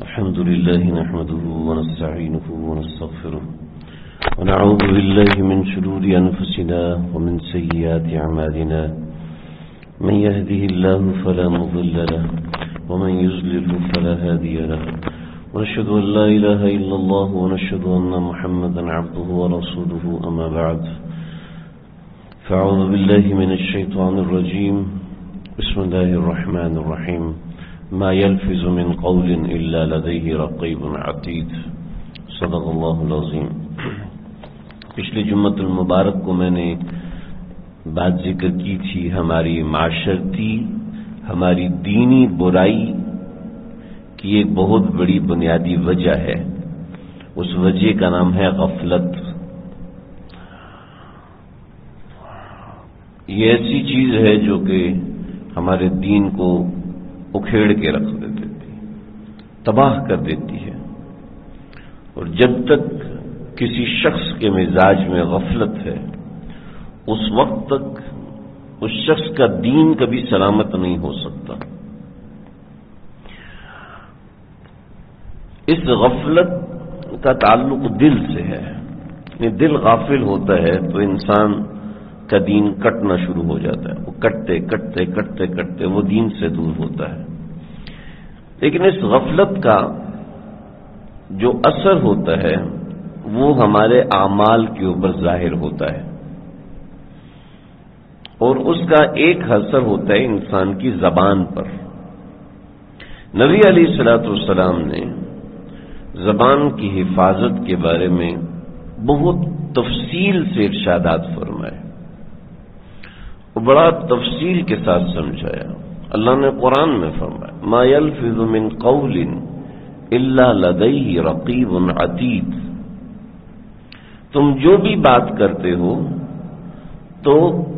الحمد لله نحمده ونستعينه ونستغفره ونعوذ بالله من شرور أنفسنا ومن سيئات أعمالنا من يهده الله فلا مضل له ومن يضلل فلا هادي له ونشهد أن لا إله إلا الله ونشهد أن محمدا عبده ورسوله أما بعد فأعوذ بالله من الشيطان الرجيم بسم الله الرحمن الرحيم ما يلفظ من قول إلا لديه رقيب عتيد صدق اللہ العظیم۔ پچھلی جمعۃ المبارک کو میں نے بات ذکر کی تھی ہماری معاشرتی ہماری دینی برائی کی ایک بہت بڑی بنیادی وجہ ہے، اس وجہ کا نام ہے غفلت۔ یہ ایسی چیز ہے جو کہ ہمارے دین کو اکھیڑ کے رکھ دیتی ہے، تباہ کر دیتی ہے، اور جب تک کسی شخص کے مزاج میں غفلت ہے اس وقت تک اس شخص کا دین کبھی سلامت نہیں ہو سکتا۔ اس غفلت کا تعلق دل سے ہے، دل غافل ہوتا ہے تو انسان کا دین کٹنا شروع ہو جاتا ہے، وہ کٹتے کٹتے کٹتے کٹتے وہ دین سے دور ہوتا ہے۔ لیکن اس غفلت کا جو اثر ہوتا ہے وہ ہمارے اعمال کے اوپر ظاہر ہوتا ہے، اور اس کا ایک اثر ہوتا ہے انسان کی زبان پر۔ نبی علیہ الصلوۃ والسلام نے زبان کی حفاظت کے بارے میں بہت تفصیل سے ارشادات فرمائے، بڑا تفصیل کے ساتھ سمجھایا۔ اللہ نے قرآن میں فرمایا ما یلفظ من قول الا لدیہ رقیب عتید، تم جو بھی بات کرتے ہو تو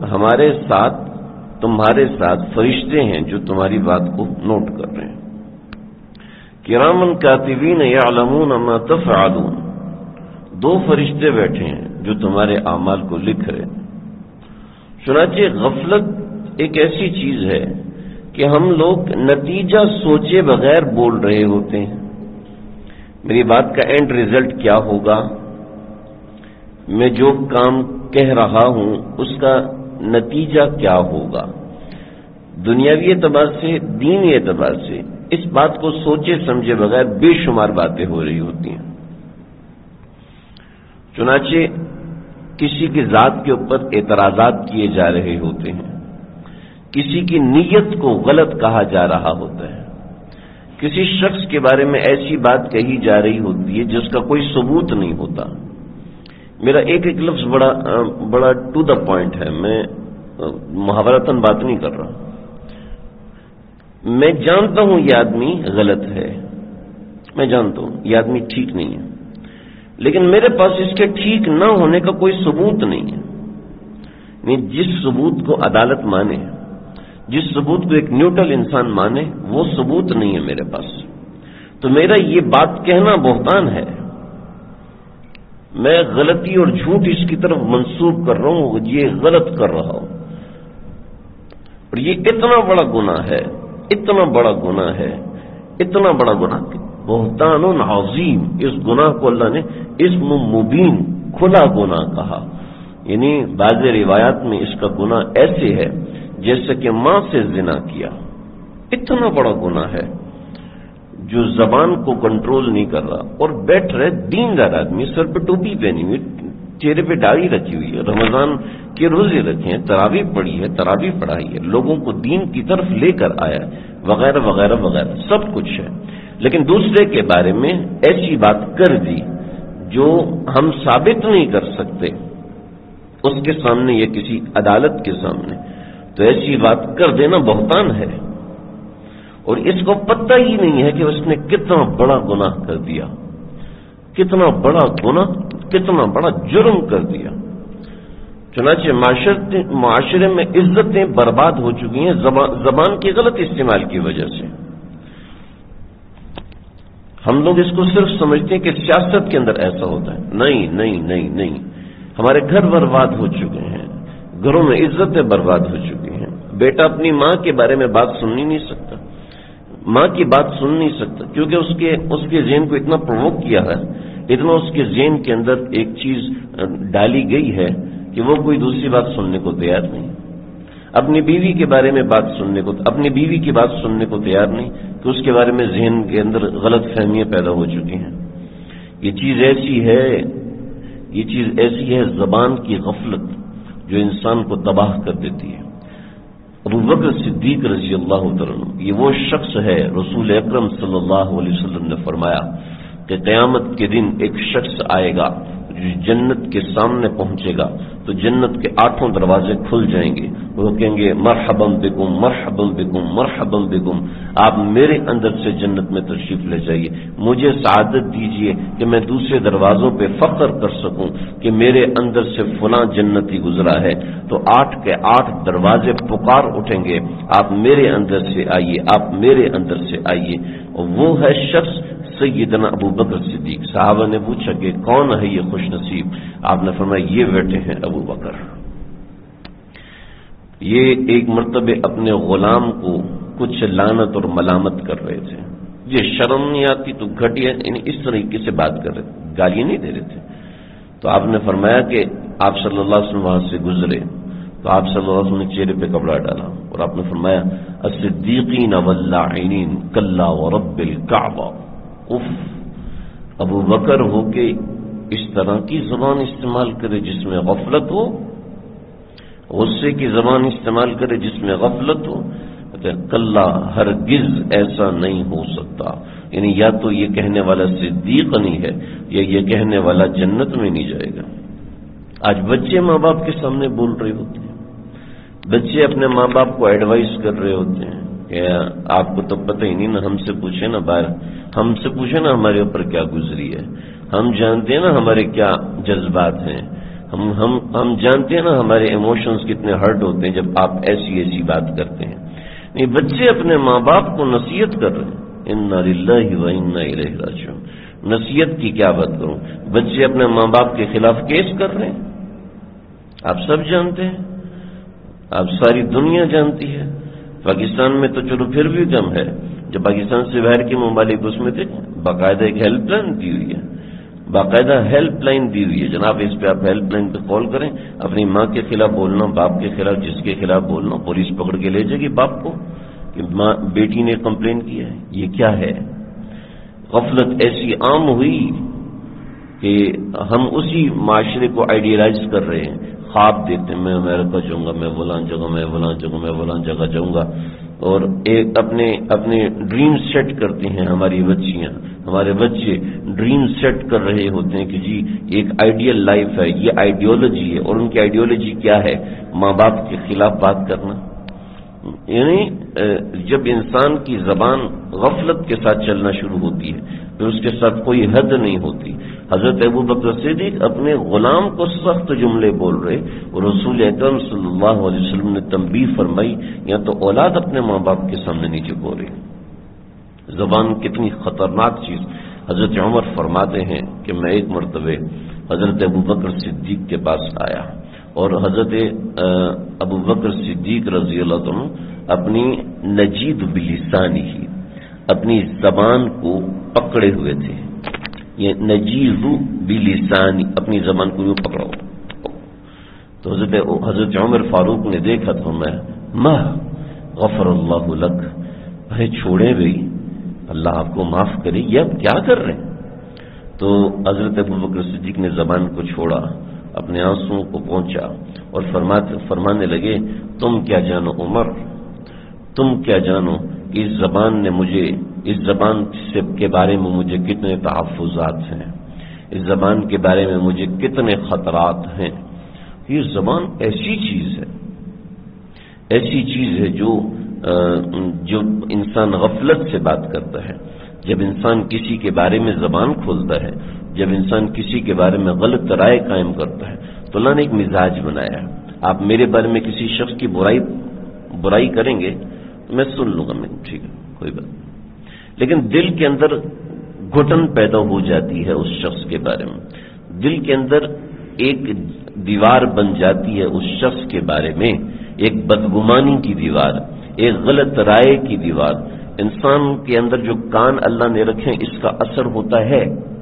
تمہارے ساتھ فرشتے ہیں جو تمہاری بات کو نوٹ کر رہے ہیں۔ کرامن کاتبین یعلمون ما تفعلون، دو فرشتے بیٹھے ہیں جو تمہارے اعمال کو لکھ رہے ہیں۔ چنانچہ غفلت ایک ایسی چیز ہے کہ ہم لوگ نتیجہ سوچے بغیر بول رہے ہوتے ہیں۔ میری بات کا اینڈ ریزلٹ کیا ہوگا، میں جو کام کہہ رہا ہوں اس کا نتیجہ کیا ہوگا، دنیاوی اعتبار سے دینی اعتبار سے اس بات کو سوچے سمجھے بغیر بے شمار باتیں ہو رہی ہوتی ہیں۔ چنانچہ کسی کی ذات کے اوپر اعتراضات کیے جا رہے ہوتے ہیں، کسی کی نیت کو غلط کہا جا رہا ہوتا ہے، کسی شخص کے بارے میں ایسی بات کہی جا رہی ہوتی ہے جس کا کوئی ثبوت نہیں ہوتا۔ میرا ایک لفظ بڑا ٹو دا پوائنٹ ہے، میں محاورتاً بات نہیں کر رہا۔ میں جانتا ہوں یہ آدمی غلط ہے، میں جانتا ہوں یہ آدمی ٹھیک نہیں ہے، لیکن میرے پاس اس کے ٹھیک نہ ہونے کا کوئی ثبوت نہیں ہے۔ جس ثبوت کو عدالت مانے، جس ثبوت کو ایک نیوٹرل انسان مانے، وہ ثبوت نہیں ہے میرے پاس، تو میرا یہ بات کہنا بہتان ہے۔ میں غلطی اور جھوٹ اس کی طرف منسوب کر رہا ہوں، یہ غلط کر رہا ہوں، اور یہ اتنا بڑا گناہ ہے، اتنا بڑا گناہ ہے، اتنا بڑا گناہ، بہتان عظیم۔ اس گناہ کو اللہ نے اسم مبین، کھلا گناہ کہا۔ یعنی بعض روایات میں اس کا گناہ ایسے ہے جیسے کہ ماں سے زنا کیا، اتنا بڑا گناہ ہے جو زبان کو کنٹرول نہیں کر رہا، اور بیٹھ رہے دیندار آدمی، سر پہ ٹوپی پہنی ہوئی، چہرے پہ داڑھی رکھی ہوئی ہے، رمضان کے روزے رکھے ہیں، تراویح پڑھی ہے، تراویح پڑھائی ہے، لوگوں کو دین کی طرف لے کر آیا، وغیرہ وغیرہ وغیرہ، سب کچھ ہے، لیکن دوسرے کے بارے میں ایسی بات کر دی جو ہم ثابت نہیں کر سکتے اس کے سامنے یا کسی عدالت کے سامنے، تو ایسی بات کر دینا بہتان ہے، اور اس کو پتہ ہی نہیں ہے کہ اس نے کتنا بڑا گناہ کر دیا، کتنا بڑا گناہ، کتنا بڑا جرم کر دیا۔ چنانچہ معاشرے میں عزتیں برباد ہو چکی ہیں زبان کے غلط استعمال کی وجہ سے۔ ہم لوگ اس کو صرف سمجھتے ہیں کہ سیاست کے اندر ایسا ہوتا ہے، نہیں نہیں نہیں نہیں، ہمارے گھر برباد ہو چکے ہیں، گھروں میں عزتیں برباد ہو چکی ہیں۔ بیٹا اپنی ماں کے بارے میں بات سن نہیں سکتا، ماں کی بات سن نہیں سکتا، کیونکہ اس کے ذہن کو اتنا پرووک کیا ہے، اتنا اس کے ذہن کے اندر ایک چیز ڈالی گئی ہے کہ وہ کوئی دوسری بات سننے کو تیار نہیں، اپنی بیوی کے بارے میں اپنی بیوی کی بات سننے کو تیار نہیں، کہ اس کے بارے میں ذہن کے اندر غلط فہمیاں پیدا ہو چکی ہیں۔ یہ چیز ایسی ہے زبان کی غفلت جو انسان کو تباہ کر دیتی ہے۔ ابو بکر صدیق رضی اللہ عنہ یہ وہ شخص ہے، رسول اکرم صلی اللہ علیہ وسلم نے فرمایا کہ قیامت کے دن ایک شخص آئے گا جو جنت کے سامنے پہنچے گا تو جنت کے 8 دروازے کھل جائیں گے، وہ کہیں گے مرحبا بکم مرحبا بکم مرحبا بکم، آپ میرے اندر سے جنت میں تشریف لے جائیے، مجھے سعادت دیجیے کہ میں دوسرے دروازوں پہ فخر کر سکوں کہ میرے اندر سے فلاں جنتی گزرا ہے، تو 8 کے 8 دروازے پکار اٹھیں گے، آپ میرے اندر سے آئیے، آپ میرے اندر سے آئیے۔ اور وہ ہے شخص سیدنا ابو بکر صدیق۔ صحابہ نے پوچھا کہ کون ہے یہ خوش نصیب؟ آپ نے فرمایا یہ بیٹے ہیں ابو بکر۔ یہ ایک مرتبہ اپنے غلام کو کچھ لعنت اور ملامت کر رہے تھے، یہ شرم نہیں آتی تو گھٹیا اس طریقے سے بات کر رہے تھے، گالیاں نہیں دے رہے تھے۔ تو آپ نے فرمایا کہ آپ صلی اللہ علیہ وسلم وہاں سے گزرے تو آپ صلی اللہ علیہ وسلم نے چہرے پہ کپڑا ڈالا اور آپ نے فرمایا الصدیقین واللاعنین کلا ورب الکعبہ۔ اف، ابو بکر ہو کے اس طرح کی زبان استعمال کرے جس میں غفلت ہو، غصے کی زبان استعمال کرے جس میں غفلت ہو، کلا ہرگز ایسا نہیں ہو سکتا، یعنی یا تو یہ کہنے والا صدیق نہیں ہے یا یہ کہنے والا جنت میں نہیں جائے گا۔ آج بچے ماں باپ کے سامنے بول رہے ہوتے ہیں، بچے اپنے ماں باپ کو ایڈوائز کر رہے ہوتے ہیں کہ آپ کو تو پتہ ہی نہیں نا، ہم سے پوچھے نا باہر، ہم سے پوچھے نا ہمارے اوپر کیا گزری ہے، ہم جانتے ہیں نا ہمارے کیا جذبات ہیں، ہم جانتے ہیں نا ہمارے ایموشنز کتنے ہرٹ ہوتے ہیں جب آپ ایسی بات کرتے ہیں۔ نہیں، بچے اپنے ماں باپ کو نصیحت کر رہے ہیں، انا للہ و انا الیہ راجعون۔ نصیحت کی کیا بات کروں، بچے اپنے ماں باپ کے خلاف کیس کر رہے ہیں، آپ سب جانتے ہیں، آپ ساری دنیا جانتی ہے۔ پاکستان میں تو چلو پھر بھی کم ہے، جب پاکستان سے باہر کے ممالک اس میں دیکھیں باقاعدہ ایک ہیلپ لائن دی ہوئی ہے، باقاعدہ ہیلپ لائن دی ہوئی ہے، جناب اس پہ آپ ہیلپ لائن پہ کال کریں، اپنی ماں کے خلاف بولنا، باپ کے خلاف، جس کے خلاف بولنا، پولیس پکڑ کے لے جائے گی باپ کو کہ ماں بیٹی نے کمپلین کیا ہے۔ یہ کیا ہے؟ غفلت ایسی عام ہوئی کہ ہم اسی معاشرے کو آئیڈیلائز کر رہے ہیں، خواب دیتے ہیں میں امریکہ جاؤں گا، میں فلاں جگہ، میں فلاں جگہ، میں فلاں جگہ جاؤں گا، اور ایک اپنے ڈریم سیٹ کرتے ہیں۔ ہماری بچیاں، ہمارے بچے ڈریم سیٹ کر رہے ہوتے ہیں کہ جی ایک آئیڈیل لائف ہے، یہ آئیڈیالوجی ہے، اور ان کی آئیڈیالوجی کیا ہے؟ ماں باپ کے خلاف بات کرنا۔ یعنی جب انسان کی زبان غفلت کے ساتھ چلنا شروع ہوتی ہے پھر اس کے ساتھ کوئی حد نہیں ہوتی۔ حضرت ابو بکر صدیق اپنے غلام کو سخت جملے بول رہے اور رسول اکرم صلی اللہ علیہ وسلم نے تنبیہ فرمائی، یا تو اولاد اپنے ماں باپ کے سامنے نہیں جھکو رہی۔ زبان کتنی خطرناک چیز۔ حضرت عمر فرماتے ہیں کہ میں ایک مرتبہ حضرت ابو بکر صدیق کے پاس آیا اور حضرت ابو بکر صدیق رضی اللہ عنہ اپنی نجید بلسانی ہی، اپنی زبان کو پکڑے ہوئے تھے۔ یہ نجید بلسانی، اپنی زبان کو یوں پکڑا ہوا۔ تو حضرت عمر فاروق نے دیکھا تو میں ما غفر اللہ لک، ارے چھوڑے بھائی، اللہ آپ کو معاف کرے، یہ اب کیا کر رہے ہیں؟ تو حضرت ابو بکر صدیق نے زبان کو چھوڑا، اپنے آنسوؤں کو پہنچا اور فرمانے لگے تم کیا جانو عمر، تم کیا جانو کہ اس زبان نے مجھے، اس زبان کے بارے میں مجھے کتنے تحفظات ہیں، اس زبان کے بارے میں مجھے کتنے خطرات ہیں۔ یہ زبان ایسی چیز ہے جو انسان غفلت سے بات کرتا ہے۔ جب انسان کسی کے بارے میں زبان کھولتا ہے، جب انسان کسی کے بارے میں غلط رائے قائم کرتا ہے تو اللہ نے ایک مزاج بنایا ہے۔ آپ میرے بارے میں کسی شخص کی برائی کریں گے تو میں سن لوں گا، میں ٹھیک ہے کوئی بات نہیں، لیکن دل کے اندر گھٹن پیدا ہو جاتی ہے اس شخص کے بارے میں، دل کے اندر ایک دیوار بن جاتی ہے اس شخص کے بارے میں، ایک بدگمانی کی دیوار، ایک غلط رائے کی دیوار، انسان کے اندر جو کان اللہ نے رکھے اس کا اثر ہوتا ہے،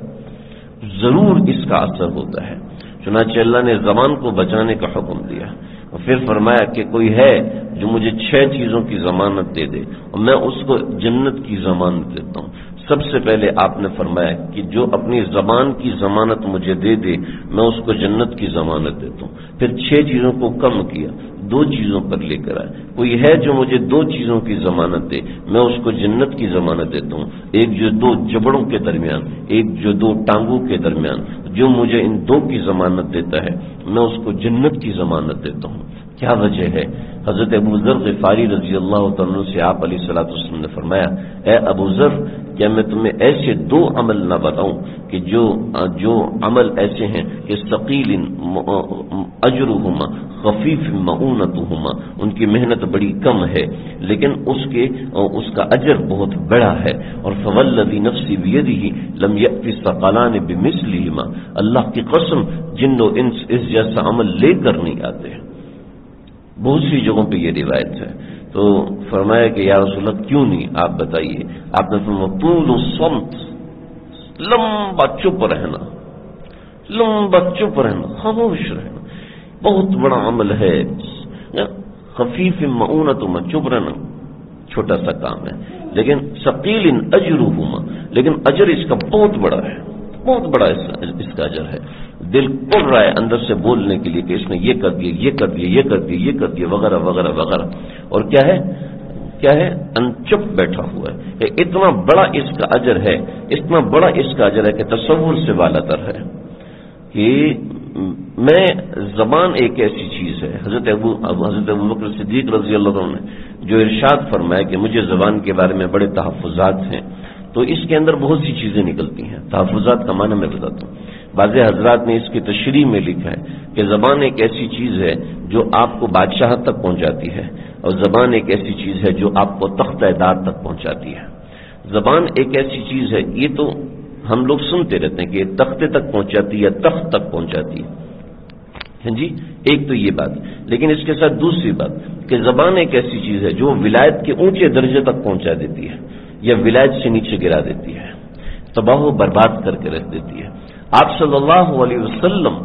ضرور اس کا اثر ہوتا ہے۔ چنانچہ اللہ نے زبان کو بچانے کا حکم دیا اور پھر فرمایا کہ کوئی ہے جو مجھے 6 چیزوں کی ضمانت دے دے اور میں اس کو جنت کی ضمانت دیتا ہوں۔ سب سے پہلے آپ نے فرمایا کہ جو اپنی زبان کی ضمانت مجھے دے دے میں اس کو جنت کی ضمانت دیتا ہوں۔ پھر 6 چیزوں کو کم کیا، 2 چیزوں پر لے کر آئے، کوئی ہے جو مجھے 2 چیزوں کی ضمانت دے میں اس کو جنت کی ضمانت دیتا ہوں، ایک جو 2 جبڑوں کے درمیان، ایک جو 2 ٹانگوں کے درمیان، جو مجھے ان 2 کی ضمانت دیتا ہے میں اس کو جنت کی ضمانت دیتا ہوں۔ کیا وجہ ہے؟ حضرت ابو ذر غفاری رضی اللہ تعالیٰ عنہ سے آپ علیہ الصلوۃ والسلام نے فرمایا، اے ابو ذر کیا میں تمہیں ایسے 2 عمل نہ بتاؤں کہ جو عمل ایسے ہیں کہ ثقیل اجرہما خفیف معونتہما، ان کی محنت بڑی کم ہے لیکن اس کا اجر بہت بڑا ہے، اور فوالذی نفسی بیدہ لم یأتی الثقلان بمثلہما، اللہ کی قسم جن و انس اس جیسا عمل لے کر نہیں آتے ہیں۔ بہت سی جگہوں پہ یہ روایت ہے۔ تو فرمایا کہ یا رسول اللہ کیوں نہیں، آپ بتائیے۔ آپ نے فرمایا طول الصمت، لمبا چپ رہنا، لمبا چپ رہنا، خاموش رہنا بہت بڑا عمل ہے۔ خفیف معونتہما، چپ رہنا چھوٹا سا کام ہے، لیکن ثقیل اجرہما، لیکن اجر اس کا بہت بڑا ہے، بہت بڑا اس کا اجر ہے۔ دل کر رہا ہے اندر سے بولنے کے لیے کہ اس نے یہ کر دیا، یہ کر دیا، یہ کر دیا، یہ کر دیا، وغیرہ وغیرہ وغیرہ، اور کیا ہے چپ بیٹھا ہوا ہے کہ اتنا بڑا اس کا اجر ہے، اتنا بڑا اس کا اجر ہے کہ تصور سے بالا تر ہے۔ کہ میں زبان ایک ایسی چیز ہے، حضرت ابو بکر صدیق رضی اللہ عنہ نے جو ارشاد فرمایا کہ مجھے زبان کے بارے میں بڑے تحفظات ہیں، تو اس کے اندر بہت سی چیزیں نکلتی ہیں۔ تحفظات کا معنی میں بتاتا ہوں، بعض حضرات نے اس کی تشریح میں لکھا ہے کہ زبان ایک ایسی چیز ہے جو آپ کو بادشاہت تک پہنچاتی ہے، اور زبان ایک ایسی چیز ہے جو آپ کو تخت دار تک پہنچاتی ہے۔ زبان ایک ایسی چیز ہے، یہ تو ہم لوگ سنتے رہتے ہیں کہ یہ تختے تک پہنچاتی ہے، تخت تک پہنچاتی ہے، ہاں جی، ایک تو یہ بات، لیکن اس کے ساتھ دوسری بات کہ زبان ایک ایسی چیز ہے جو ولایت کے اونچے درجے تک پہنچا دیتی ہے یا ولایت سے نیچے گرا دیتی ہے، تباہ و برباد کر کے رکھ دیتی ہے۔ آپ صلی اللہ علیہ وسلم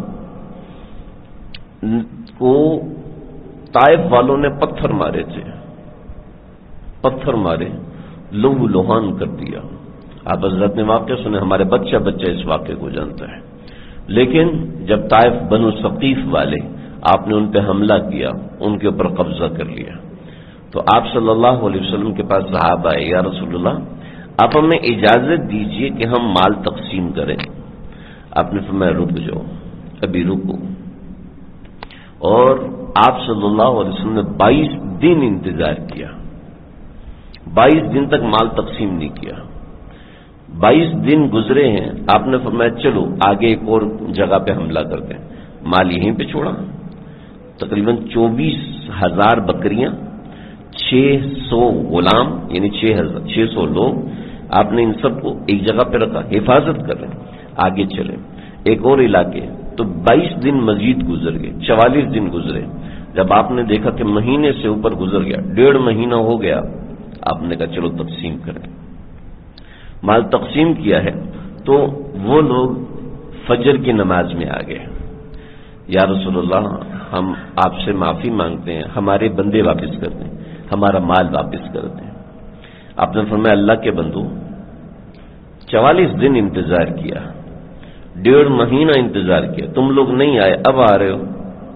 کو طائف والوں نے پتھر مارے تھے، پتھر مارے، لہو لوہان کر دیا۔ آپ حضرت نے واقعہ سنے، ہمارے بچہ اس واقعے کو جانتا ہے۔ لیکن جب طائف بنو ثقیف والے آپ نے ان پہ حملہ کیا، ان کے اوپر قبضہ کر لیا، تو آپ صلی اللہ علیہ وسلم کے پاس صحابہ آئے، یا رسول اللہ آپ ہمیں اجازت دیجئے کہ ہم مال تقسیم کریں۔ آپ نے فرمایا رک جاؤ، ابھی رکو، اور آپ صلی اللہ علیہ وسلم نے 22 دن انتظار کیا، 22 دن تک مال تقسیم نہیں کیا۔ 22 دن گزرے ہیں، آپ نے فرمایا چلو آگے ایک اور جگہ پہ حملہ کرتے ہیں، مال یہیں پہ چھوڑا۔ تقریباً 24,000 بکریاں، 600 غلام، یعنی 600 لوگ، آپ نے ان سب کو ایک جگہ پہ رکھا، حفاظت کر رہے ہیں، آگے چلے ایک اور علاقے۔ تو 22 دن مزید گزر گئے، 44 دن گزرے۔ جب آپ نے دیکھا کہ مہینے سے اوپر گزر گیا، 1.5 مہینہ ہو گیا، آپ نے کہا چلو تقسیم کریں۔ مال تقسیم کیا ہے تو وہ لوگ فجر کی نماز میں آ گئے، یا رسول اللہ ہم آپ سے معافی مانگتے ہیں، ہمارے بندے واپس کر دیں، ہمارا مال واپس کر دیں۔ آپ نے فرمایا اللہ کے بندو، 44 دن انتظار کیا، 1.5 مہینہ انتظار کیا، تم لوگ نہیں آئے، اب آ رہے ہو۔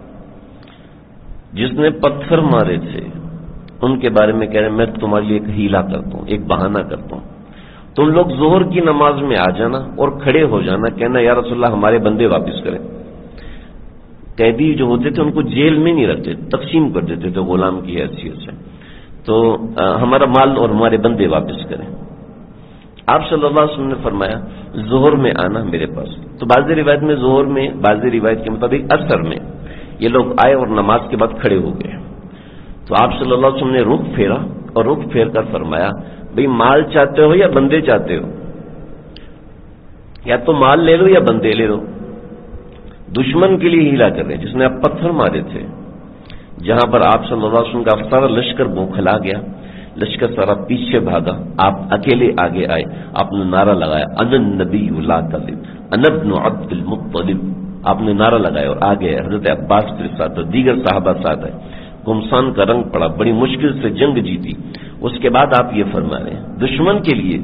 جس نے پتھر مارے تھے ان کے بارے میں کہہ رہے ہیں میں تمہارے لیے ایک ہیلا کرتا ہوں، ایک بہانہ کرتا ہوں، تم لوگ ظہر کی نماز میں آ جانا اور کھڑے ہو جانا، کہنا یا رسول اللہ ہمارے بندے واپس کریں۔ قیدی جو ہوتے تھے ان کو جیل میں نہیں رکھتے، تقسیم کر دیتے تھے غلام کی حیثیت سے، تو ہمارا مال اور ہمارے بندے واپس کریں۔ آپ صلی اللہ علیہ وسلم نے فرمایا ظہر میں آنا میرے پاس۔ تو بعض روایت میں ظہر میں، بعض روایت کے مطابق عصر میں یہ لوگ آئے اور نماز کے بعد کھڑے ہو گئے۔ تو آپ صلی اللہ علیہ وسلم نے رخ پھیرا اور رخ پھیر کر فرمایا بھئی مال چاہتے ہو یا بندے چاہتے ہو؟ یا تو مال لے لو یا بندے لے لو۔ دشمن کے لیے ہیلا کر رہے ہیں، جس نے آپ پتھر مارے تھے، جہاں پر آپ صلی اللہ علیہ وسلم کا سارا لشکر بوکھلا گیا، لشکر سارا پیچھے بھاگا، آپ اکیلے آگے آئے، آپ نے نعرہ لگایا انا النبی لا کذب انا ابن عبد المطلب، آپ نے نعرہ لگایا اور آگے حضرت عباس کے ساتھ اور دیگر صحابہ ساتھ آئے، گمسان کا رنگ پڑا، بڑی مشکل سے جنگ جیتی۔ اس کے بعد آپ یہ فرما رہے ہیں دشمن کے لیے،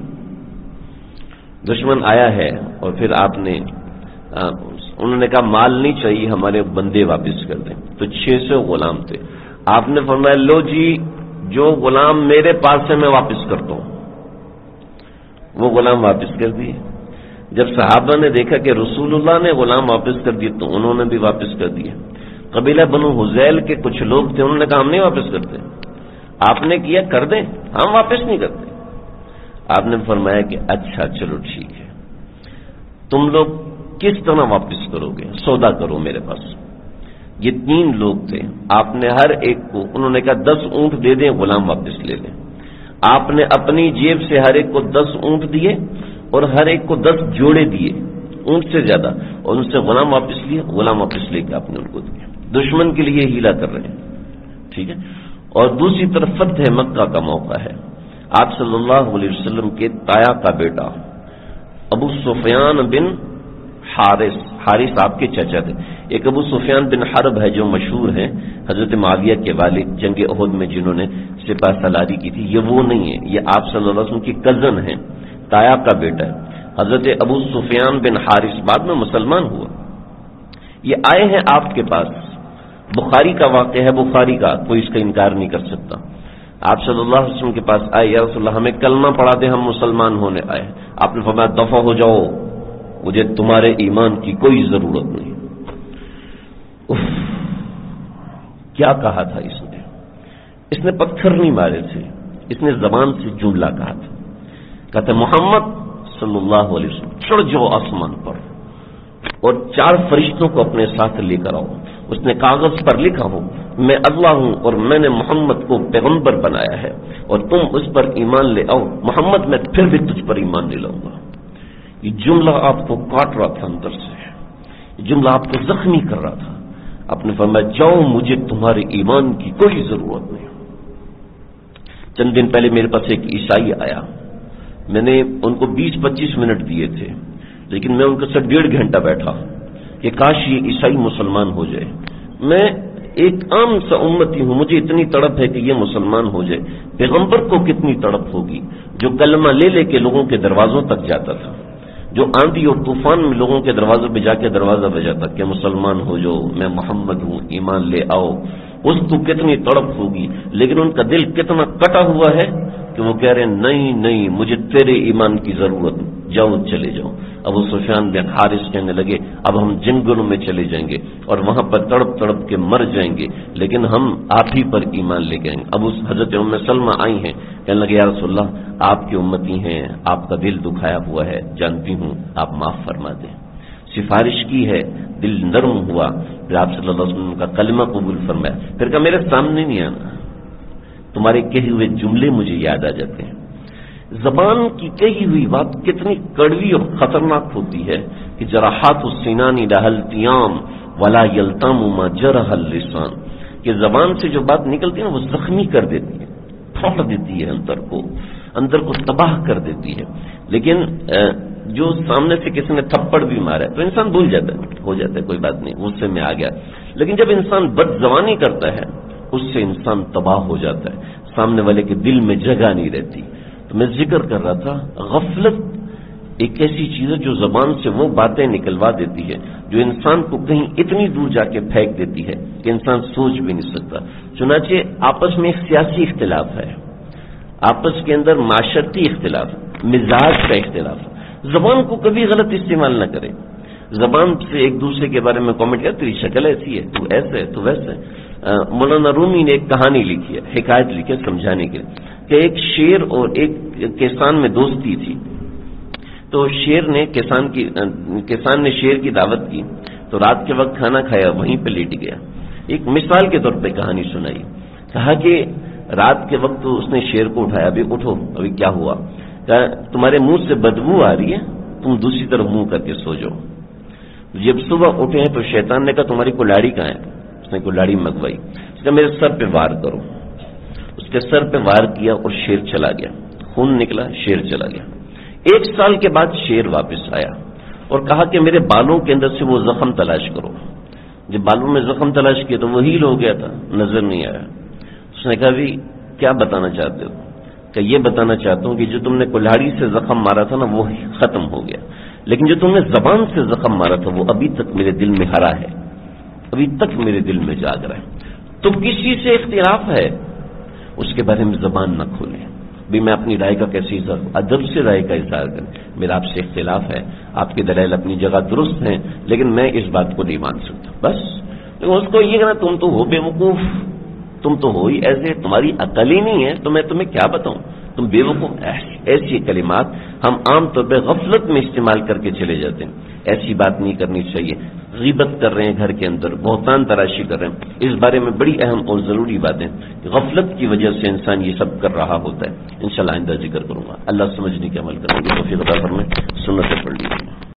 دشمن آیا ہے اور پھر آپ نے انہوں نے کہا مال نہیں چاہیے، ہمارے بندے واپس کر دیں، تو 600 غلام تھے، آپ نے فرمایا لو جی جو غلام میرے پاس ہے میں واپس کرتا ہوں، وہ غلام واپس کر دیے۔ جب صحابہ نے دیکھا کہ رسول اللہ نے غلام واپس کر دیے تو انہوں نے بھی واپس کر دیے۔ قبیلہ بنو حذیل کے کچھ لوگ تھے، انہوں نے کہا ہم نہیں واپس کرتے، آپ نے کیا کر دیں، ہم واپس نہیں کرتے۔ آپ نے فرمایا کہ اچھا چلو ٹھیک ہے، تم لوگ کس طرح واپس کرو گے، سودا کرو میرے پاس۔ یہ 3 لوگ تھے، آپ نے ہر ایک کو، انہوں نے کہا 10 اونٹ دے دیں غلام واپس لے لیں، آپ نے اپنی جیب سے ہر ایک کو 10 اونٹ دیے اور ہر ایک کو 10 جوڑے دیے، اونٹ سے زیادہ، اور ان سے غلام واپس لیے، غلام واپس لے کے آپ نے ان کو دیا۔ دشمن کے لیے ہیلا کر رہے ہیں، ٹھیک ہے۔ اور دوسری طرف فتح مکہ کا موقع ہے، آپ صلی اللہ علیہ وسلم کے تایا کا بیٹا ابو سفیان بن حارث آپ کے چچا تھے، ایک ابو سفیان بن حرب ہے جو مشہور ہیں، حضرت معاویہ کے والد، جنگ احد میں جنہوں نے سپہ سالاری کی تھی، یہ وہ نہیں ہے، یہ آپ صلی اللہ علیہ وسلم کی کزن ہیں، تایا کا بیٹا ہے حضرت ابو سفیان بن حارث، بعد میں مسلمان ہوا۔ یہ آئے ہیں آپ کے پاس، بخاری کا واقعہ ہے، بخاری کا، کوئی اس کا انکار نہیں کر سکتا۔ آپ صلی اللہ علیہ وسلم کے پاس آئے، یا رسول اللہ ہمیں کلمہ پڑھا دیں، ہم مسلمان ہونے آئے۔ آپ نے فرمایا دفع ہو جاؤ، مجھے تمہارے ایمان کی کوئی ضرورت نہیں۔ کیا کہا تھا اس نے پتھر نہیں مارے تھے، اس نے زبان سے جملہ کہا تھا، کہتے محمد صلی اللہ علیہ وسلم چڑھ جاؤ آسمان پر اور 4 فرشتوں کو اپنے ساتھ لے کر آؤ۔ اس نے کاغذ پر لکھا ہو میں اللہ ہوں اور میں نے محمد کو پیغمبر بنایا ہے اور تم اس پر ایمان لے آؤ، محمد میں پھر بھی تجھ پر ایمان لے لاؤں گا۔ یہ جملہ آپ کو کاٹ رہا تھا اندر سے، یہ جملہ آپ کو زخمی کر رہا تھا۔ آپ نے فرمایا جاؤ، مجھے تمہارے ایمان کی کوئی ضرورت نہیں۔ چند دن پہلے میرے پاس ایک عیسائی آیا، میں نے ان کو 20-25 منٹ دیے تھے، لیکن میں ان کے ساتھ 1.5 گھنٹہ بیٹھا کہ کاش یہ عیسائی مسلمان ہو جائے۔ میں ایک عام سا امتی ہوں، مجھے اتنی تڑپ ہے کہ یہ مسلمان ہو جائے۔ پیغمبر کو کتنی تڑپ ہوگی جو کلمہ لے لے کے لوگوں کے دروازوں تک جاتا تھا، جو آندھی اور طوفان میں لوگوں کے دروازوں پہ جا کے دروازہ بجاتا کہ مسلمان ہو جو، میں محمد ہوں، ایمان لے آؤ۔ اس کو کتنی تڑپ ہوگی، لیکن ان کا دل کتنا کٹا ہوا ہے کہ وہ کہہ رہے ہیں نہیں مجھے تیرے ایمان کی ضرورت، جاؤ چلے جاؤ۔ ابو سفیان بن حارث کہنے لگے اب ہم جنگلوں میں چلے جائیں گے اور وہاں پر تڑپ تڑپ کے مر جائیں گے، لیکن ہم آپ ہی پر ایمان لے کے آئیں گے۔ ابو حضرت ام سلمہ آئی ہیں، کہنے لگے یا رسول اللہ آپ کی امتی ہیں، آپ کا دل دکھایا ہوا ہے، جانتی ہوں، آپ معاف فرما دیں۔ سفارش کی ہے، دل نرم ہوا، پھر آپ صلی اللہ علیہ وسلم کا کلمہ قبول فرمایا، پھر کہا میرے سامنے نہیں آنا، تمہارے کہے ہوئے جملے مجھے یاد آ جاتے ہیں۔ زبان کی کہی ہوئی بات کتنی کڑوی اور خطرناک ہوتی ہے کہ جراحات السنان لہلتیام ولا یلتام ما جرح اللسان، کہ زبان سے جو بات نکلتی ہے نا وہ زخمی کر دیتی ہے، پھوڑ دیتی ہے اندر کو تباہ کر دیتی ہے۔ لیکن جو سامنے سے کسی نے تھپڑ بھی مارا ہے تو انسان بھول جاتا ہے، ہو جاتا ہے کوئی بات نہیں، غصے میں آ گیا، لیکن جب انسان بد زبانی کرتا ہے اس سے انسان تباہ ہو جاتا ہے، سامنے والے کے دل میں جگہ نہیں رہتی۔ تو میں ذکر کر رہا تھا غفلت ایک ایسی چیز ہے جو زبان سے وہ باتیں نکلوا دیتی ہے جو انسان کو کہیں اتنی دور جا کے پھینک دیتی ہے کہ انسان سوچ بھی نہیں سکتا۔ چنانچہ آپس میں ایک سیاسی اختلاف ہے، آپس کے اندر معاشرتی اختلاف، مزاج کا اختلاف، زبان کو کبھی غلط استعمال نہ کرے۔ زبان سے ایک دوسرے کے بارے میں کامنٹ کیا تیری شکل ایسی ہے، تو ایسے ہے، تو ویسے ہے۔ مولانا رومی نے ایک کہانی لکھی ہے، حکایت لکھی ہے سمجھانے کے لیے کہ ایک شیر اور ایک کسان میں دوستی تھی، تو کسان نے شیر کی دعوت کی تو رات کے وقت کھانا کھایا، وہیں پہ لیٹ گیا۔ ایک مثال کے طور پہ کہانی سنائی، کہا کہ رات کے وقت تو اس نے شیر کو اٹھایا، ابھی اٹھو، ابھی کیا ہوا؟ کہا تمہارے منہ سے بدبو آ رہی ہے، تم دوسری طرف منہ کر کے سو جاؤ۔ جب صبح اٹھے ہیں تو شیطان نے کہا تمہاری کلاڑی کہاں ہے؟ اس نے کلاڑی منگوائی، اس نے میرے سر پہ وار کرو۔ اس اس کے سر پہ وار کیا اور شیر چلا گیا، خون نکلا، شیر چلا گیا۔ 1 سال کے بعد شیر واپس آیا اور کہا کہ میرے بالوں کے اندر سے وہ زخم تلاش کرو۔ جب بالوں میں زخم تلاش کیا تو وہ ہیل ہو گیا تھا، نظر نہیں آیا۔ اس نے کہا بھی کیا بتانا چاہتے ہو؟ کہ یہ بتانا چاہتا ہوں کہ جو تم نے کلاڑی سے زخم مارا تھا نا وہ ختم ہو گیا، لیکن جو تم نے زبان سے زخم مارا تھا وہ ابھی تک میرے دل میں ہرا ہے، ابھی تک میرے دل میں جاگ رہا ہے۔ تو کسی سے اختلاف ہے اس کے بارے میں زبان نہ کھولیں، بھی میں اپنی رائے کا کیسے اظہار، ادب سے رائے کا اظہار کریں، میرا آپ سے اختلاف ہے، آپ کے دلائل اپنی جگہ درست ہیں لیکن میں اس بات کو نہیں مان سکتا، بس اس کو یہ کہنا تم تو ہو بے وقوف، تم تو ہو ہی ایسے، تمہاری عقل ہی نہیں ہے تو میں تمہیں کیا بتاؤں، تم بے وقوف۔ ایسی کلمات ہم عام طور پہ غفلت میں استعمال کر کے چلے جاتے ہیں، ایسی بات نہیں کرنی چاہیے۔ غیبت کر رہے ہیں گھر کے اندر، بہتان تراشی کر رہے ہیں، اس بارے میں بڑی اہم اور ضروری باتیں، غفلت کی وجہ سے انسان یہ سب کر رہا ہوتا ہے۔ انشاءاللہ آئندہ ذکر کروں گا۔ اللہ سمجھنے کے عمل کرنے کی توفیق عطا فرمائے۔